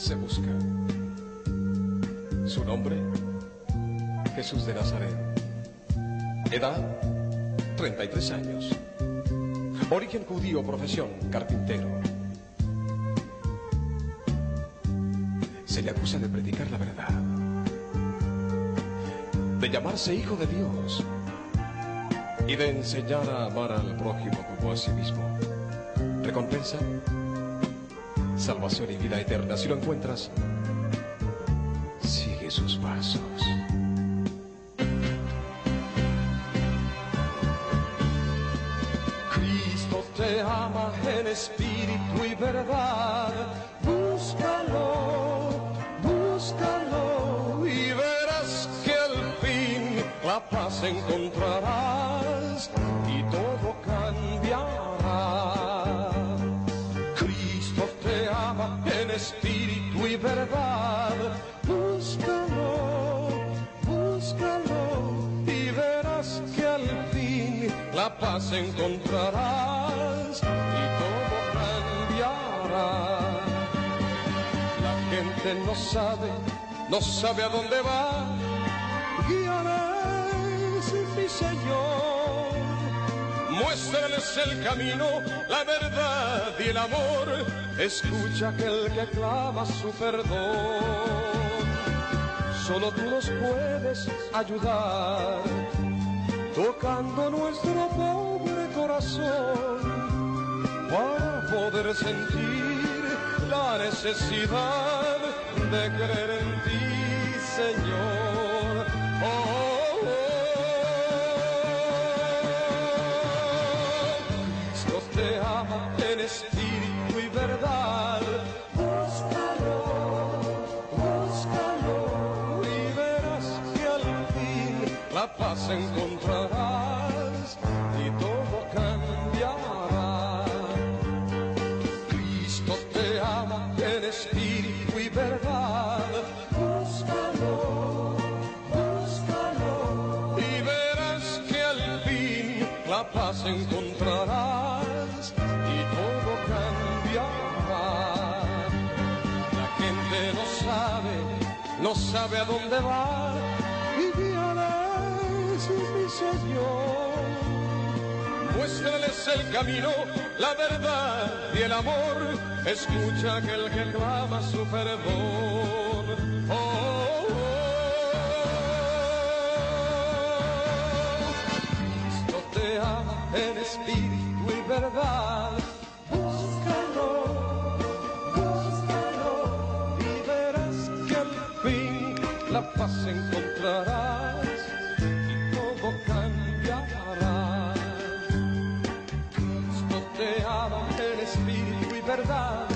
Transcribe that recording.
se busca. Su nombre, Jesús de Nazaret. Edad, 33 años. Origen judío, profesión, carpintero. Se le acusa de predicar la verdad, de llamarse hijo de Dios y de enseñar a amar al prójimo como a sí mismo. Recompensa, salvación y vida eterna. Si lo encuentras, sigue sus pasos. Cristo te ama en espíritu y verdad. Búscalo, búscalo y verás que al fin la paz encontrarás y todo cambiará. Cristo te ama en espíritu y verdad. Búscalo, búscalo y verás que al fin la paz encontrarás y todo cambiará. La gente no sabe a dónde va. Guíales, mi Señor. Muéstrales el camino, la verdad y el amor. Escucha aquel que clama su perdón. Solo tú nos puedes ayudar, tocando nuestro pobre corazón, para poder sentir la necesidad de creer en ti, Señor. Oh, oh, oh. Cristo te ama en espíritu y verdad. Búscalo, búscalo y verás que al fin la paz encontrarás y todo cambiará. Cristo te ama en espíritu y verdad. Búscalo, búscalo y verás que al fin la paz encontrarás y todo cambiará. La gente no sabe a dónde va. Y guíales, mi Señor. Muéstrales el camino, la verdad y el amor. Escucha aquel que clama su perdón. Oh, oh, oh. Cristo te ama en espíritu y verdad. Búscalo, búscalo y verás que al fin la paz encontrarás y todo cambiará. Cristo te ama en espíritu y verdad.